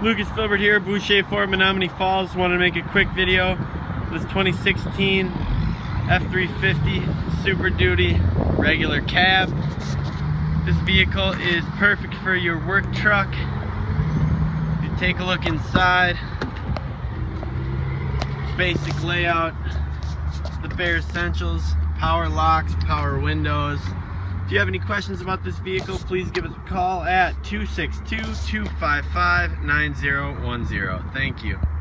Lucas Filbert here, Boucher for Menomonee Falls. Wanted to make a quick video. This 2016 F-350 Super Duty regular cab. This vehicle is perfect for your work truck. You take a look inside. Basic layout, the bare essentials, power locks, power windows. If you have any questions about this vehicle, please give us a call at 262-255-9010. Thank you.